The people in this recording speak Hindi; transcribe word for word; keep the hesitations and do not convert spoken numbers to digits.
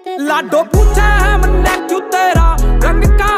लाडो पूछे है मन्ने क्यों तेरा रंग का